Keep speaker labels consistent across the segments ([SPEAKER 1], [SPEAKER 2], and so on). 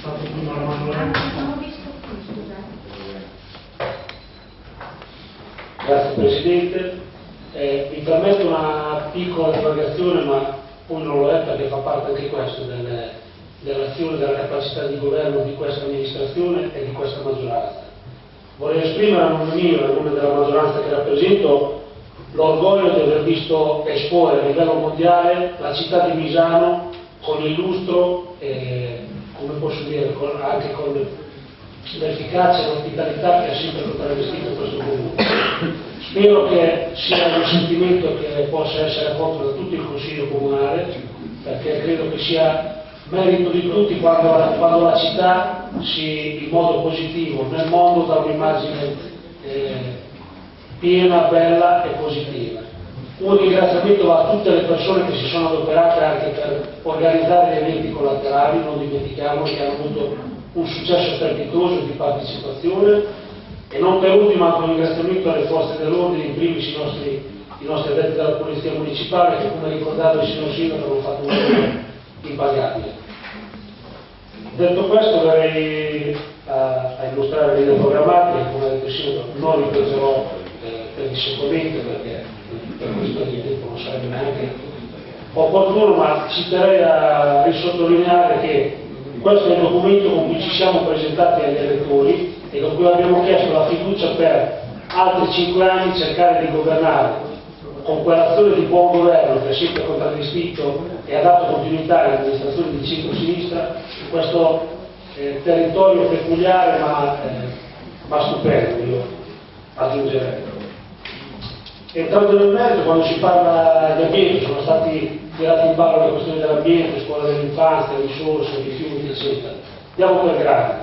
[SPEAKER 1] fatto prima la maggioranza.
[SPEAKER 2] Non ho visto qui, scusate.
[SPEAKER 3] Grazie Presidente. Mi permetto una piccola divagazione, ma poi non l'ho detta, che fa parte anche questo dell'azione, della capacità di governo di questa amministrazione e di questa maggioranza. Vorrei esprimere a nome mio e a nome della maggioranza che rappresento l'orgoglio di aver visto esporre a livello mondiale la città di Misano con il lustro e, come posso dire, anche con l'efficacia e l'ospitalità che ha sempre contraddistinto questo comune. Spero che sia un sentimento che possa essere accolto da tutto il Consiglio Comunale, perché credo che sia merito di tutti quando la città in modo positivo nel mondo dà un'immagine piena, bella e positiva. Un ringraziamento va a tutte le persone che si sono adoperate anche per organizzare gli eventi collaterali, non dimentichiamo che hanno avuto un successo strepitoso di partecipazione, e non per ultimo anche un ringraziamento alle forze dell'ordine, in primis i nostri addetti della Polizia Municipale, che come ricordava il signor Sindaco hanno fatto un lavoro impagabile. Detto questo verrei a illustrare le linee programmatiche, come ha detto il Sindaco non ripreserò pedissequamente perché per questo di tempo non sarebbe neanche opportuno, ma ci terrei a risottolineare che questo è il documento con cui ci siamo presentati agli elettori e con cui abbiamo chiesto la fiducia per altri 5 anni cercare di governare con quell'azione di buon governo che ha sempre contraddistinto e ha dato continuità all'amministrazione di centro-sinistra in questo territorio peculiare ma stupendo, io aggiungerei. Entrando nel merito, quando si parla di ambiente, sono stati tirati in ballo le questioni dell'ambiente, scuola dell'infanzia, risorse, rifiuti, eccetera. Andiamo per gradi.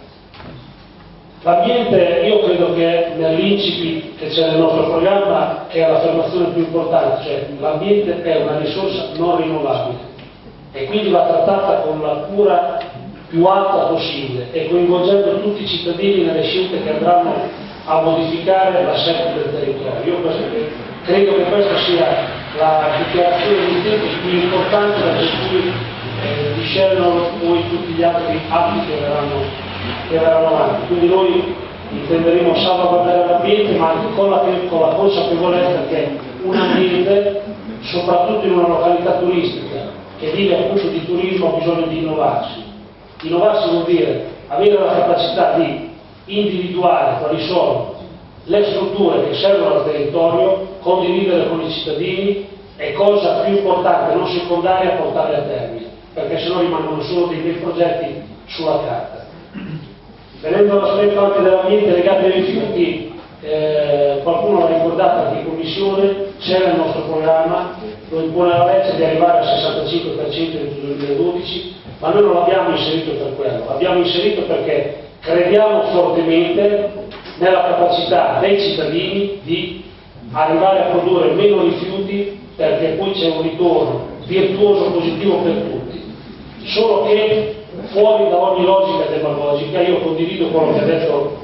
[SPEAKER 3] L'ambiente, io credo che nell'incipit che c'è nel nostro programma è l'affermazione più importante, cioè l'ambiente è una risorsa non rinnovabile e quindi va trattata con la cura più alta possibile e coinvolgendo tutti i cittadini nelle scelte che andranno a modificare l'assetto del territorio. Io credo che questa sia la dichiarazione di intenti più importante da cui discendono poi tutti gli altri atti che verranno avanti. Quindi noi intenderemo salvaguardare l'ambiente, ma anche con la consapevolezza che un ambiente, soprattutto in una località turistica che vive appunto di turismo, ha bisogno di innovarsi. Innovarsi vuol dire avere la capacità di individuare quali sono le strutture che servono al territorio, condividere con i cittadini e, cosa più importante, non secondaria, portarle a termine, perché sennò rimangono solo dei bei progetti sulla carta. Venendo all'aspetto anche dell'ambiente legato ai rifiuti, qualcuno l'ha ricordato anche in commissione, c'era il nostro programma, lo impone la legge di arrivare al 65% entro il 2012, ma noi non l'abbiamo inserito per quello, l'abbiamo inserito perché crediamo fortemente nella capacità dei cittadini di arrivare a produrre meno rifiuti, perché poi c'è un ritorno virtuoso positivo per tutti. Solo che fuori da ogni logica demagogica, io condivido quello che ha detto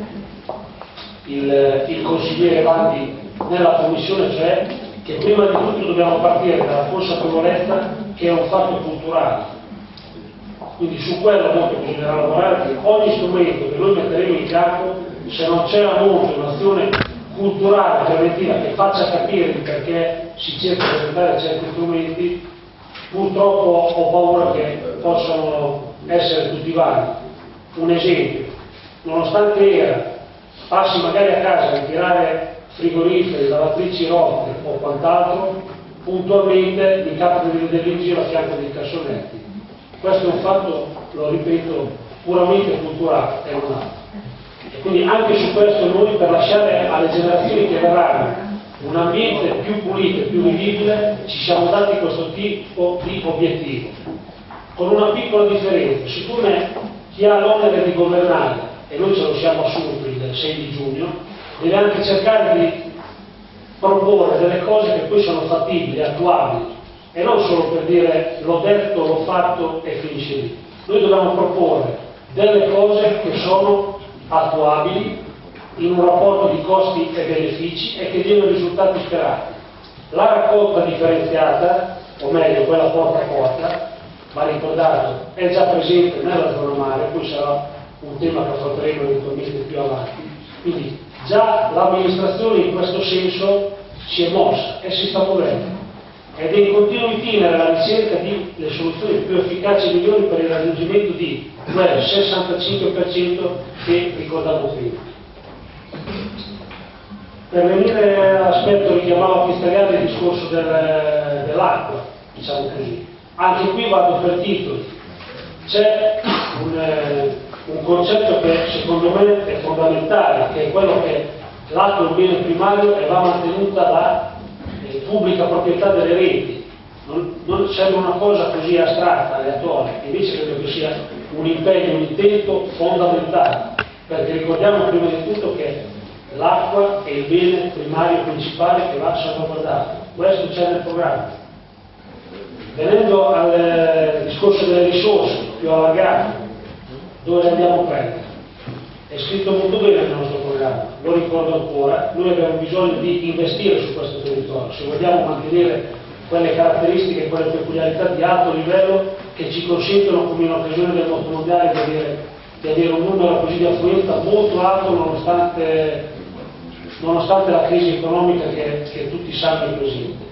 [SPEAKER 3] il consigliere Vanni nella commissione, cioè che prima di tutto dobbiamo partire dalla consapevolezza che è un fatto culturale. Quindi su quello molto bisognerà lavorare, perché ogni strumento che noi metteremo in campo, se non c'è a monte un'azione culturale, preventiva, che faccia capire perché si cerca di presentare certi strumenti, purtroppo ho paura che possano essere tutti vari. Un esempio, nonostante era passi magari a casa a ritirare frigoriferi, lavatrici rotte o quant'altro, puntualmente mi capita di vedere in giro a fianco dei cassonetti. Questo è un fatto, lo ripeto, puramente culturale, è un altro. E quindi anche su questo noi, per lasciare alle generazioni che verranno un ambiente più pulito e più vivibile, ci siamo dati questo tipo di obiettivo. Con una piccola differenza, siccome chi ha l'onere di governare, e noi ce lo siamo assunti il 6 di giugno, deve anche cercare di proporre delle cose che poi sono fattibili, attuabili, e non solo per dire l'ho detto, l'ho fatto e finisce lì. Noi dobbiamo proporre delle cose che sono attuabili in un rapporto di costi e benefici e che diano i risultati sperati. La raccolta differenziata, o meglio quella porta a porta, va ricordato, è già presente nella zona mare, poi sarà un tema che affronteremo eventualmente più avanti. Quindi già l'amministrazione in questo senso si è mossa e si sta muovendo ed è in continuo itinere la ricerca delle soluzioni più efficaci e migliori per il raggiungimento di quel 65% che ricordavo prima. Per venire all'aspetto richiamato a Pistagliate il discorso dell'acqua, diciamo così, anche qui vado per titoli. C'è un concetto che secondo me è fondamentale, che è quello che l'acqua è un bene primario e va mantenuta la pubblica proprietà delle reti. Non sembra una cosa così astratta, aleatoria, invece credo che sia un impegno, un intento fondamentale, perché ricordiamo prima di tutto che l'acqua è il bene primario principale che va salvaguardato. Questo c'è nel programma. Venendo al discorso delle risorse più allargato, dove le andiamo a prendere? È scritto molto bene nel nostro programma, lo ricordo ancora, noi abbiamo bisogno di investire su questo territorio, se vogliamo mantenere quelle caratteristiche, quelle peculiarità di alto livello che ci consentono, come in occasione del moto mondiale, di avere un numero così di affluenza molto alto nonostante la crisi economica che tutti sanno è presente.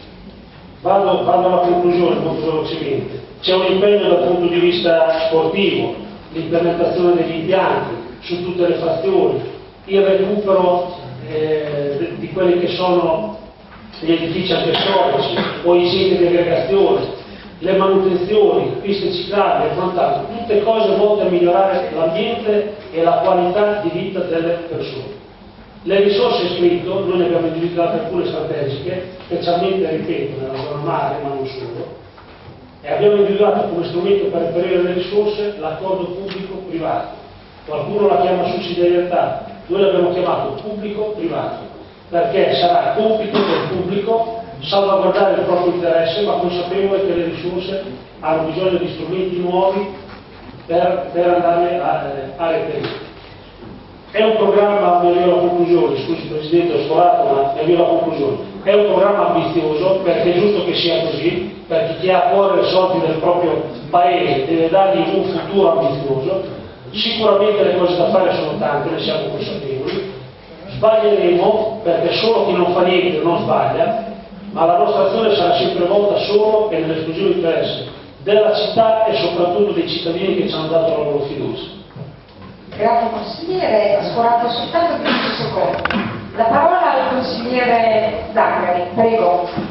[SPEAKER 3] Vado alla conclusione molto velocemente. C'è un impegno dal punto di vista sportivo, l'implementazione degli impianti su tutte le frazioni, il recupero di quelli che sono gli edifici anche storici o i siti di aggregazione, le manutenzioni, piste ciclabili e quant'altro, tutte cose volte a migliorare l'ambiente e la qualità di vita delle persone. Le risorse scritto, noi ne abbiamo individuate alcune strategiche, specialmente, ripeto, nella zona mare, ma non solo, e abbiamo individuato come strumento per reperire le risorse l'accordo pubblico-privato. Qualcuno la chiama sussidiarietà, noi l'abbiamo chiamato pubblico-privato, perché sarà compito del pubblico salvaguardare il proprio interesse, ma consapevole che le risorse hanno bisogno di strumenti nuovi per andarle a reperire. È un programma, mi avvio alla conclusione, scusi Presidente, ho sforato, ma mi avvio alla conclusione. È un programma ambizioso, perché è giusto che sia così, perché chi ha a cuore i soldi del proprio paese deve dargli un futuro ambizioso. Sicuramente le cose da fare sono tante, ne siamo consapevoli. Sbaglieremo, perché solo chi non fa niente non sbaglia, ma la nostra azione sarà sempre volta solo e nell'esclusivo interesse della città e soprattutto dei cittadini che ci hanno dato la loro fiducia.
[SPEAKER 2] Grazie consigliere, ho sforato soltanto 15 secondi. La parola al consigliere Zangari, prego.